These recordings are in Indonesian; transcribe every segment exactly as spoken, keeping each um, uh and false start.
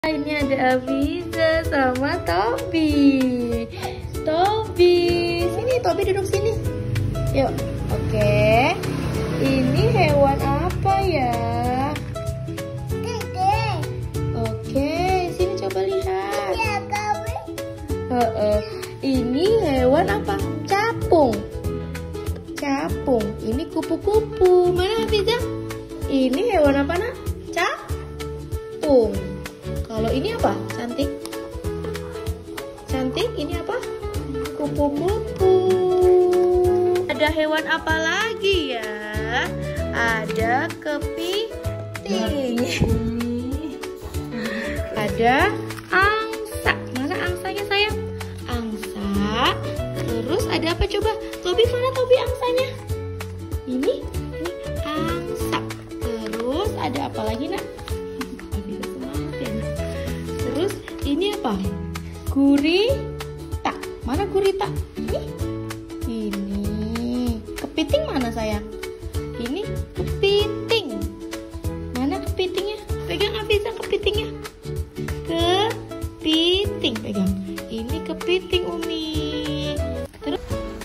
Ini ada Afiza sama Tobi. Tobi, sini Tobi duduk sini. Yuk, oke. Ini hewan apa ya? Oke, sini coba lihat. Uh-uh. Ini hewan apa? Capung. Capung. Ini kupu-kupu. Mana Afiza? Ini hewan apa nak? Capung. Kalau ini apa? Cantik. Cantik. Ini apa? Kupu-kupu. Ada hewan apa lagi ya? Ada kepiting. Ada angsa. Mana angsanya sayang? Angsa. Terus ada apa coba? Tobi, mana Tobi angsanya? Ini, ini angsa. Terus ada apa lagi nak? Terus ini apa? Gurita. Mana gurita? Ini. Ini. Kepiting mana sayang? Ini kepiting. Mana kepitingnya? Pegang Afiza kepitingnya. Kepiting pegang. Ini kepiting Umi. Terus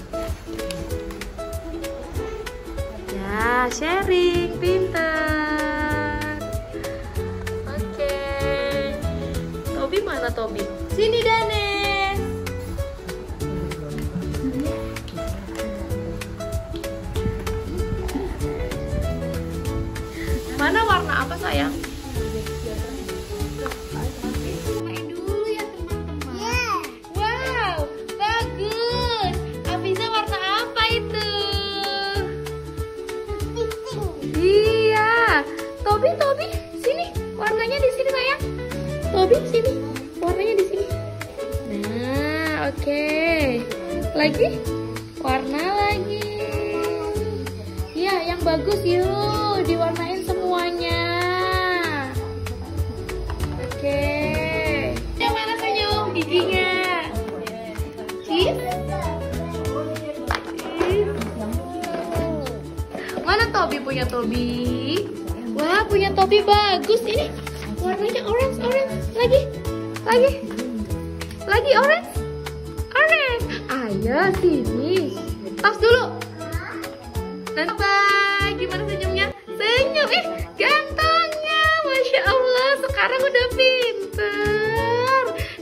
ya, sharing pintar. Oke. Tobi mana Tobi? Sini Danes. Mana warna apa sayang? Main dulu ya teman-teman. Wow, bagus. Afiza warna apa itu? Iya. Tobi, Tobi, sini. Warnanya di sini sayang. Tobi sini. Warnanya di sini. Nah, oke. Okay. Lagi? Warna lagi. Ya, yang bagus yuk. Diwarnain semuanya. Oke. Okay. Yang mana senyum giginya? Cheese? Mana Tobi punya Tobi? Wah, punya Tobi bagus ini. Warnanya orange, orange. Lagi, lagi, lagi orange, orange. Ayo sini. Tos dulu. Dan bye. Gimana senyumnya? Senyum, eh gantengnya, masya Allah. Sekarang udah pinter.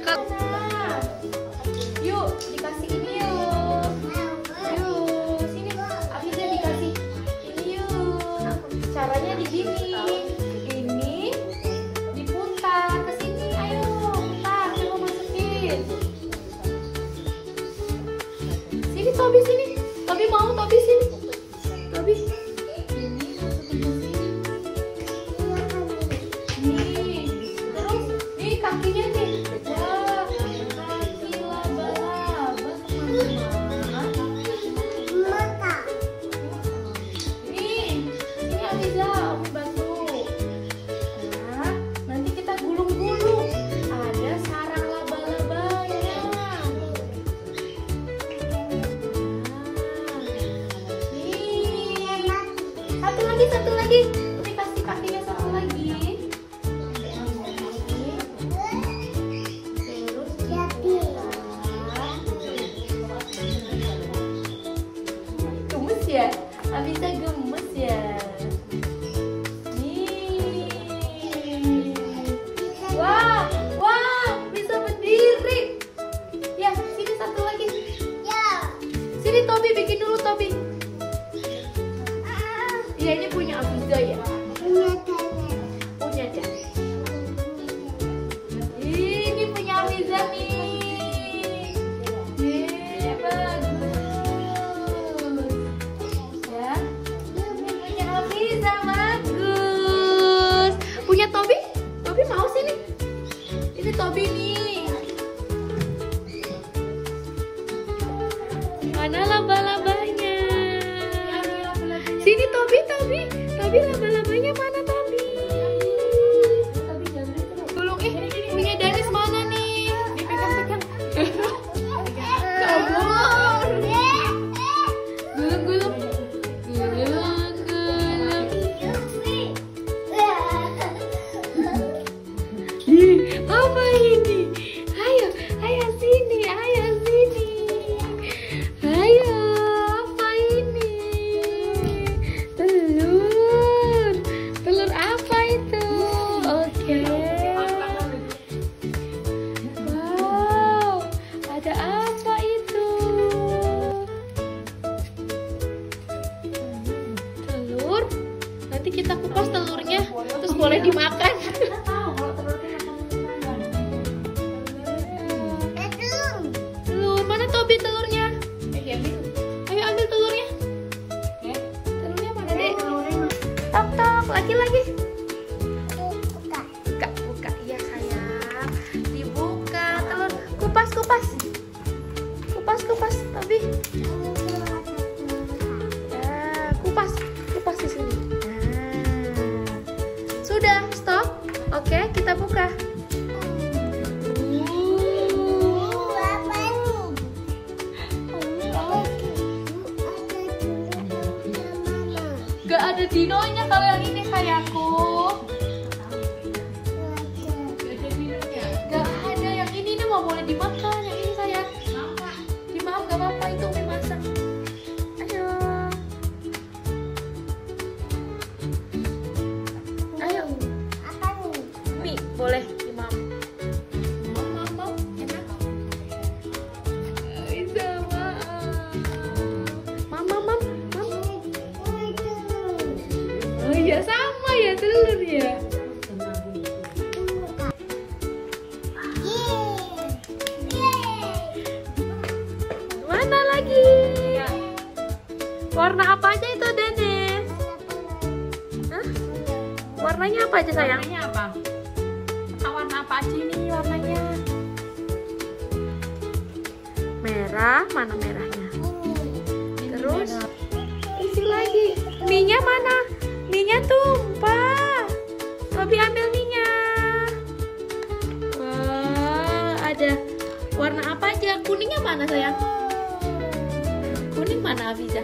Yuk, dikasih ini yuk. Yuk, sini Afiza dikasih ini yuk. Caranya di sini. Sini Tobi sini. Tobi mau Tobi sini. Tobi. Nih. Terus nih kakinya nih. Wah, kaki laba-laba teman-teman. Nih, sini Afiza, aku bantu. Nah, nanti kita gulung-gulung. Ada sarang laba-labanya. Satu lagi, satu lagi. Ini kasih kakinya satu lagi. Terus jadi. Gemes ya? Afiza gemes ya? Nih. Wah, wah, bisa berdiri. Ya, sini satu lagi. Ya. Sini Tobi, bikin dulu Tobi. Iya, ini punya Afiza ya? Punya Dana. Punya Dana. Ini punya Afiza nih. Yeay, bagus. Ya, ini punya Afiza, bagus. Punya Tobi? Tobi mau sini? Ini Tobi nih. Mana laba-labanya? Sini Tobi, Tobi, Tobi laba-labanya mana Tobi? Gulung, eh punya Danis mana nih? Dipegang-pegang. Kabur. Gulung-gulung. Gulung-gulung. Apa ini? Ayo, ayo sini, ayo sini. Ayo, apa ini? Telur. Telur apa itu? Oke. Wow, ada apa itu? Telur. Nanti kita kupas telurnya, terus boleh dimakan. Tobi telurnya. Ayo ambil telurnya. Telurnya mana, Dek? Tok tok, lagi-lagi. Buka. Buka, buka. Iya, sayang. Dibuka telur. Kupas, kupas. Kupas, kupas, Tobi. Ya, kupas. Kupas di sini. Nah. Sudah, stop. Oke, kita buka. Gak ada dinonya kalau yang ini sayangku. Gak ada yang ini nih, mau boleh dimakan yang ini sayang. Dimaaf gak apa-apa, itu Umi masak. Ayo. Ayo. Mie boleh dimaaf. Mau mau mau enak. Bisa maaf. Mama mam. Oh iya sama ya telur ya. Mana lagi? Warna apa aja itu, Dennis? Hah? Warnanya apa aja sayang? Warnanya apa? Ah, warna apa aja ini warnanya? Merah, mana merahnya? Terus isi lagi. Mie-nya mana? Mie-nya tumpah. Tobi ambil mie-nya. Wah, ada warna apa aja? Kuningnya mana sayang? Kuning mana, Afiza?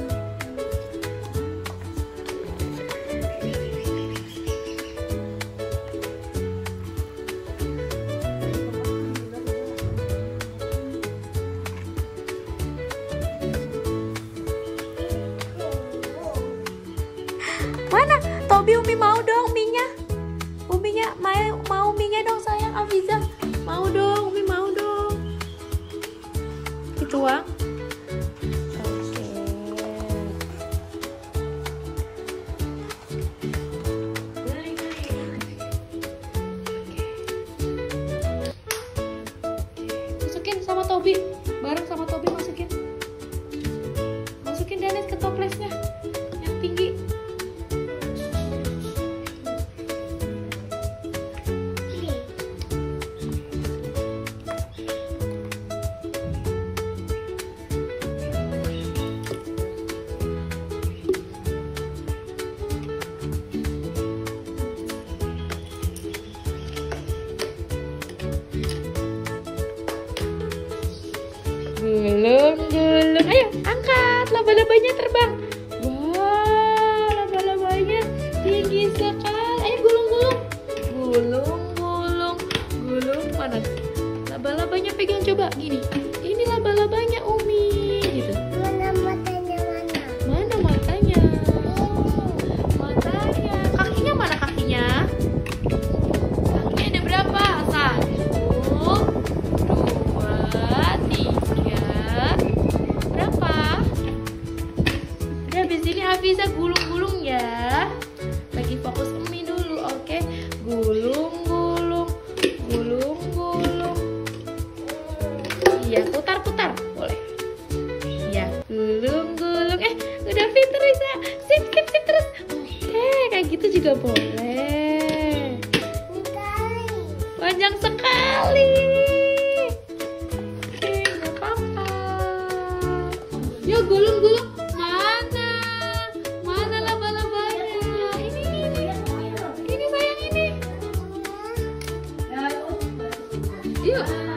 Mana? Tobi, Umi mau dong mie-nya. Uminya mau mau mie-nya dong sayang. Afiza mau dong, Umi mau dong. Dituang. Oke. Masukin sama Tobi, bareng sama Tobi masukin. Masukin Dennis ke toplesnya yang tinggi. Gulung, gulung. Ayo, angkat. Laba-labanya terbang. Wah, laba-labanya tinggi sekali. Ayo, gulung, gulung. Gulung, gulung. Gulung, mana? Laba-labanya pegang coba. Gini. Ini laba-labanya, Umi. Gitu. Mana matanya mana? Mana matanya? Matanya. Kakinya mana kakinya? Kakinya ada berapa? Satu, dua, tiga. Berapa? Udah habis ini Hafiza gulung-gulung ya. Lagi fokus Umi dulu, oke? Gulung, gulung, gulung, gulung. Iya, putar-putar, boleh. Iya, gulung, gulung. Eh, udah pinter Risa. Sip, sip, sip terus. Oke, kayak gitu juga boleh. Panjang sekali. Oke, nggak apa-apa. Yuk, gulung-gulung. Mana? Mana laba-labanya? Ini, ini. Ini sayang ini. Yuk.